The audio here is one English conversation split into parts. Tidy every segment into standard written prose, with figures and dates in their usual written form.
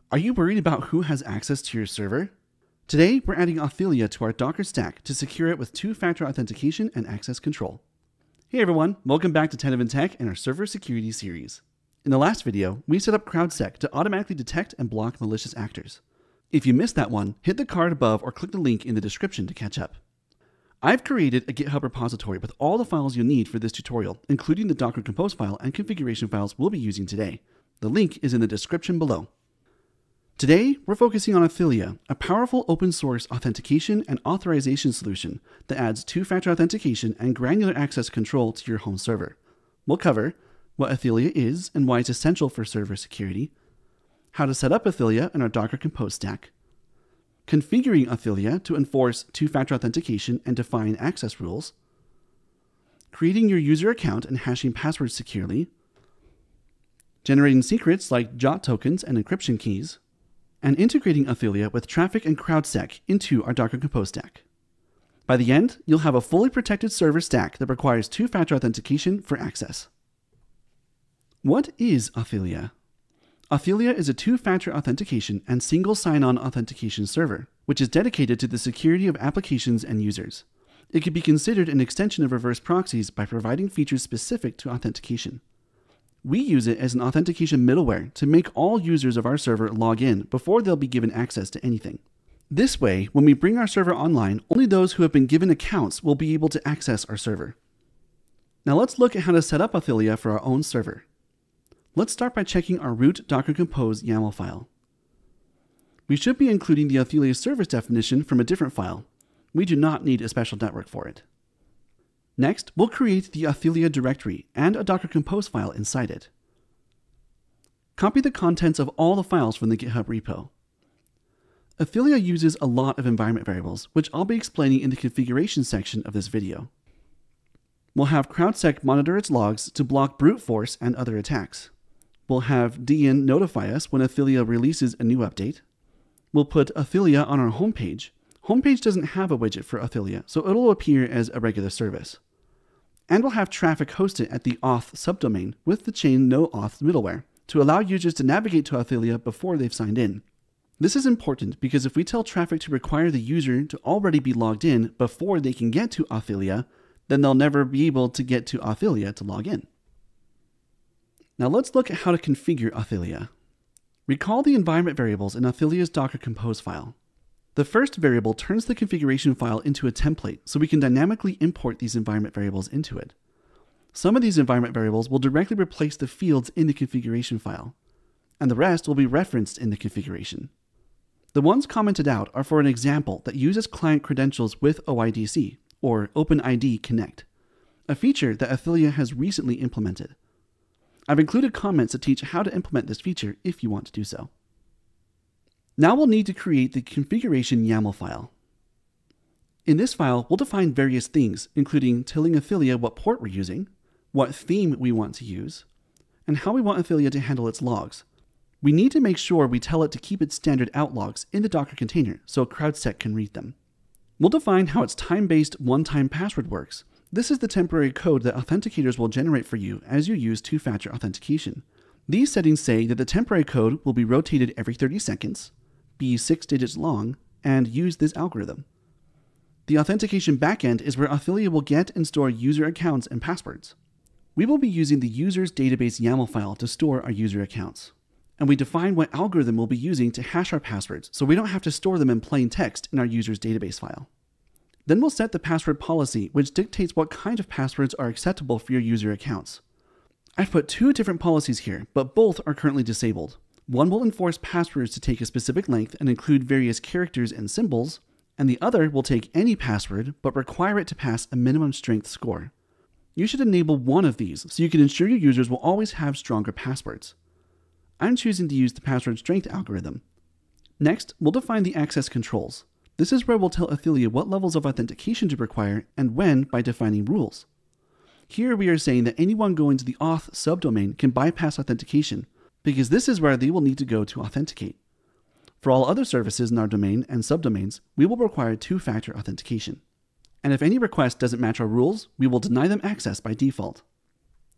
Are you worried about who has access to your server? Today, we're adding Authelia to our Docker stack to secure it with two-factor authentication and access control. Hey everyone, welcome back to Tenevin Tech and our server security series. In the last video, we set up CrowdSec to automatically detect and block malicious actors. If you missed that one, hit the card above or click the link in the description to catch up. I've created a GitHub repository with all the files you'll need for this tutorial, including the Docker Compose file and configuration files we'll be using today. The link is in the description below. Today, we're focusing on Authelia, a powerful open source authentication and authorization solution that adds two-factor authentication and granular access control to your home server. We'll cover what Authelia is and why it's essential for server security, how to set up Authelia in our Docker Compose stack, configuring Authelia to enforce two-factor authentication and define access rules, creating your user account and hashing passwords securely, generating secrets like JOT tokens and encryption keys, and integrating Authelia with Traefik and CrowdSec into our Docker Compose stack. By the end, you'll have a fully protected server stack that requires two-factor authentication for access. What is Authelia? Authelia is a two-factor authentication and single sign-on authentication server, which is dedicated to the security of applications and users. It can be considered an extension of reverse proxies by providing features specific to authentication. We use it as an authentication middleware to make all users of our server log in before they'll be given access to anything. This way, when we bring our server online, only those who have been given accounts will be able to access our server. Now let's look at how to set up Authelia for our own server. Let's start by checking our root Docker Compose YAML file. We should be including the Authelia service definition from a different file. We do not need a special network for it. Next, we'll create the Authelia directory and a Docker Compose file inside it. Copy the contents of all the files from the GitHub repo. Authelia uses a lot of environment variables, which I'll be explaining in the configuration section of this video. We'll have CrowdSec monitor its logs to block brute force and other attacks. We'll have DN notify us when Authelia releases a new update. We'll put Authelia on our homepage. Homepage doesn't have a widget for Authelia, so it'll appear as a regular service. And we'll have Traefik hosted at the auth subdomain with the chain no auth middleware to allow users to navigate to Authelia before they've signed in. This is important because if we tell Traefik to require the user to already be logged in before they can get to Authelia, then they'll never be able to get to Authelia to log in. Now let's look at how to configure Authelia. Recall the environment variables in Authelia's Docker Compose file. The first variable turns the configuration file into a template so we can dynamically import these environment variables into it. Some of these environment variables will directly replace the fields in the configuration file, and the rest will be referenced in the configuration. The ones commented out are for an example that uses client credentials with OIDC, or OpenID Connect, a feature that Authelia has recently implemented. I've included comments that teach how to implement this feature if you want to do so. Now we'll need to create the configuration YAML file. In this file, we'll define various things, including telling Authelia what port we're using, what theme we want to use, and how we want Authelia to handle its logs. We need to make sure we tell it to keep its standard out logs in the Docker container so CrowdSec can read them. We'll define how its time-based one-time password works. This is the temporary code that authenticators will generate for you as you use two-factor authentication. These settings say that the temporary code will be rotated every 30 seconds, be 6 digits long, and use this algorithm. The authentication backend is where Authelia will get and store user accounts and passwords. We will be using the user's database YAML file to store our user accounts. And we define what algorithm we'll be using to hash our passwords so we don't have to store them in plain text in our user's database file. Then we'll set the password policy, which dictates what kind of passwords are acceptable for your user accounts. I've put two different policies here, but both are currently disabled. One will enforce passwords to take a specific length and include various characters and symbols, and the other will take any password but require it to pass a minimum strength score. You should enable one of these so you can ensure your users will always have stronger passwords. I'm choosing to use the password strength algorithm. Next, we'll define the access controls. This is where we'll tell Authelia what levels of authentication to require and when by defining rules. Here we are saying that anyone going to the auth subdomain can bypass authentication, because this is where they will need to go to authenticate. For all other services in our domain and subdomains, we will require two-factor authentication. And if any request doesn't match our rules, we will deny them access by default.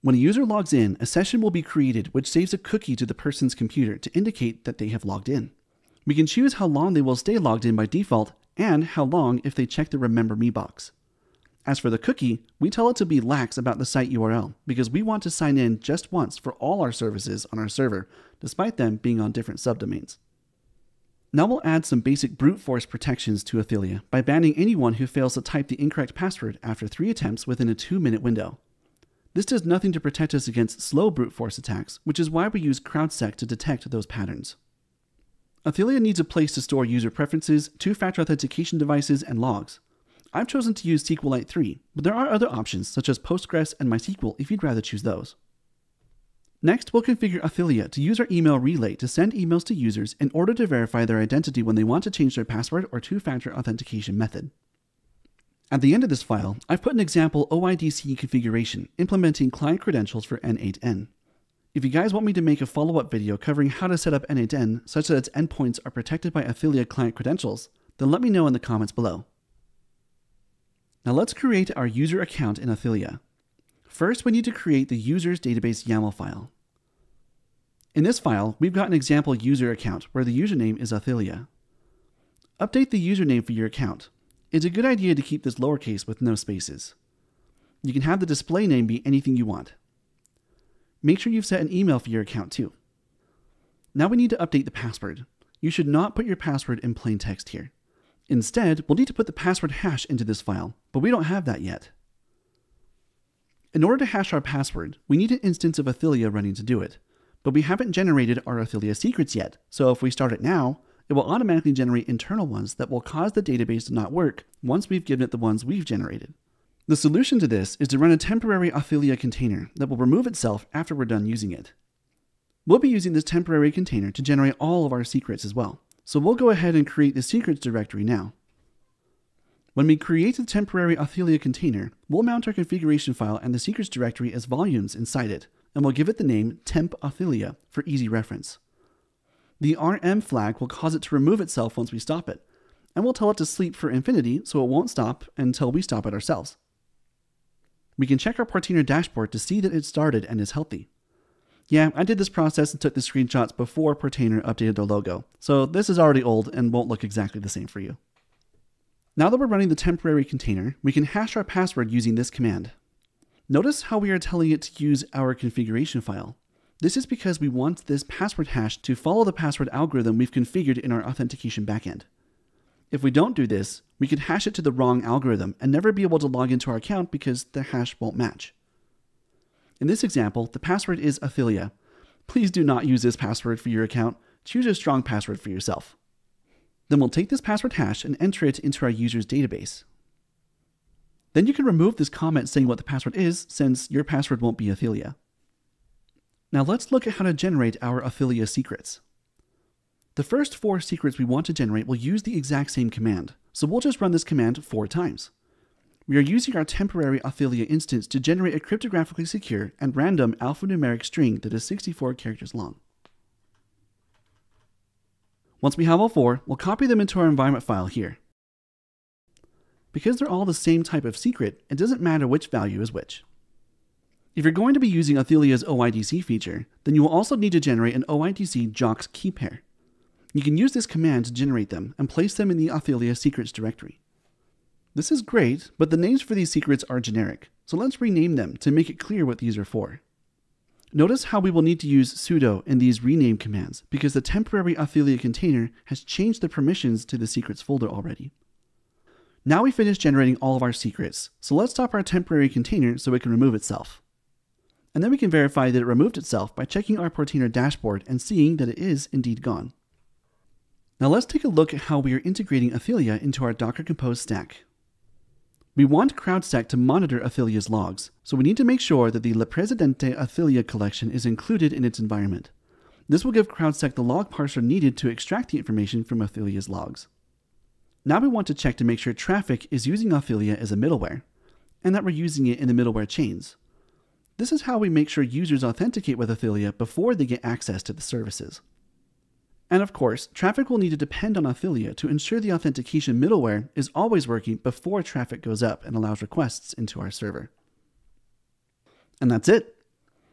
When a user logs in, a session will be created which saves a cookie to the person's computer to indicate that they have logged in. We can choose how long they will stay logged in by default and how long if they check the Remember Me box. As for the cookie, we tell it to be lax about the site URL because we want to sign in just once for all our services on our server, despite them being on different subdomains. Now we'll add some basic brute force protections to Authelia by banning anyone who fails to type the incorrect password after 3 attempts within a 2-minute window. This does nothing to protect us against slow brute force attacks, which is why we use CrowdSec to detect those patterns. Authelia needs a place to store user preferences, 2-factor authentication devices, and logs. I've chosen to use SQLite 3, but there are other options such as Postgres and MySQL if you'd rather choose those. Next, we'll configure Authelia to use our email relay to send emails to users in order to verify their identity when they want to change their password or 2-factor authentication method. At the end of this file, I've put an example OIDC configuration implementing client credentials for N8N. If you guys want me to make a follow-up video covering how to set up N8N such that its endpoints are protected by Authelia client credentials, then let me know in the comments below. Now let's create our user account in Authelia. First, we need to create the user's database YAML file. In this file, we've got an example user account where the username is Authelia. Update the username for your account. It's a good idea to keep this lowercase with no spaces. You can have the display name be anything you want. Make sure you've set an email for your account too. Now we need to update the password. You should not put your password in plain text here. Instead, we'll need to put the password hash into this file, but we don't have that yet. In order to hash our password, we need an instance of Authelia running to do it, but we haven't generated our Authelia secrets yet, so if we start it now, it will automatically generate internal ones that will cause the database to not work once we've given it the ones we've generated. The solution to this is to run a temporary Authelia container that will remove itself after we're done using it. We'll be using this temporary container to generate all of our secrets as well. So we'll go ahead and create the secrets directory now. When we create the temporary Authelia container, we'll mount our configuration file and the secrets directory as volumes inside it, and we'll give it the name temp Authelia for easy reference. The RM flag will cause it to remove itself once we stop it, and we'll tell it to sleep for infinity so it won't stop until we stop it ourselves. We can check our Portainer dashboard to see that it started and is healthy. Yeah, I did this process and took the screenshots before Portainer updated their logo, so this is already old and won't look exactly the same for you. Now that we're running the temporary container, we can hash our password using this command. Notice how we are telling it to use our configuration file. This is because we want this password hash to follow the password algorithm we've configured in our authentication backend. If we don't do this, we could hash it to the wrong algorithm and never be able to log into our account because the hash won't match. In this example, the password is Authelia. Please do not use this password for your account. Choose a strong password for yourself. Then we'll take this password hash and enter it into our user's database. Then you can remove this comment saying what the password is, since your password won't be Authelia. Now let's look at how to generate our Authelia secrets. The first 4 secrets we want to generate will use the exact same command, so we'll just run this command 4 times. We are using our temporary Authelia instance to generate a cryptographically secure and random alphanumeric string that is 64 characters long. Once we have all 4, we'll copy them into our environment file here. Because they're all the same type of secret, it doesn't matter which value is which. If you're going to be using Authelia's OIDC feature, then you will also need to generate an OIDC JOX key pair. You can use this command to generate them and place them in the Authelia secrets directory. This is great, but the names for these secrets are generic, so let's rename them to make it clear what these are for. Notice how we will need to use sudo in these rename commands because the temporary Authelia container has changed the permissions to the secrets folder already. Now we finished generating all of our secrets, so let's stop our temporary container so it can remove itself. And then we can verify that it removed itself by checking our Portainer dashboard and seeing that it is indeed gone. Now let's take a look at how we are integrating Authelia into our Docker Compose stack. We want CrowdSec to monitor Authelia's logs, so we need to make sure that the Le Presidente Authelia collection is included in its environment. This will give CrowdSec the log parser needed to extract the information from Authelia's logs. Now we want to check to make sure Traefik is using Authelia as a middleware, and that we're using it in the middleware chains. This is how we make sure users authenticate with Authelia before they get access to the services. And of course, Traefik will need to depend on Authelia to ensure the authentication middleware is always working before traffic goes up and allows requests into our server. And that's it.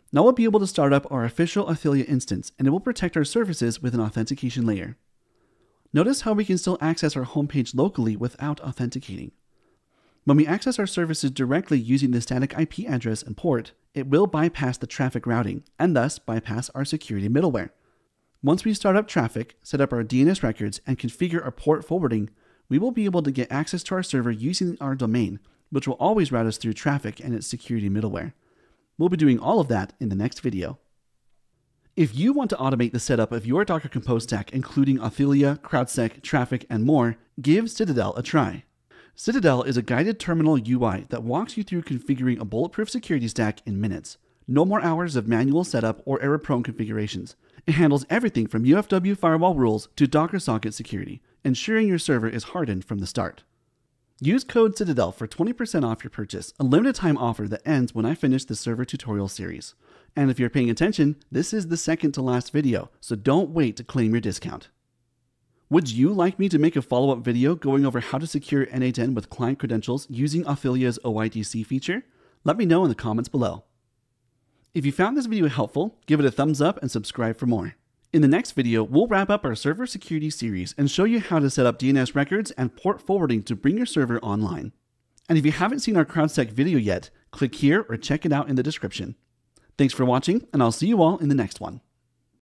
Now we'll be able to start up our official Authelia instance, and it will protect our services with an authentication layer. Notice how we can still access our homepage locally without authenticating. When we access our services directly using the static IP address and port, it will bypass the Traefik routing, and thus bypass our security middleware. Once we start up Traefik, set up our DNS records, and configure our port forwarding, we will be able to get access to our server using our domain, which will always route us through Traefik and its security middleware. We'll be doing all of that in the next video. If you want to automate the setup of your Docker Compose stack, including Authelia, CrowdSec, Traefik, and more, give Citadel a try. Citadel is a guided terminal UI that walks you through configuring a bulletproof security stack in minutes. No more hours of manual setup or error-prone configurations. It handles everything from UFW firewall rules to Docker socket security, ensuring your server is hardened from the start. Use code Citadel for 20% off your purchase, a limited time offer that ends when I finish the server tutorial series. And if you're paying attention, this is the second to last video, so don't wait to claim your discount. Would you like me to make a follow-up video going over how to secure N8N with client credentials using Authelia's OIDC feature? Let me know in the comments below. If you found this video helpful, give it a thumbs up and subscribe for more. In the next video, we'll wrap up our server security series and show you how to set up DNS records and port forwarding to bring your server online. And if you haven't seen our CrowdSec video yet, click here or check it out in the description. Thanks for watching, and I'll see you all in the next one.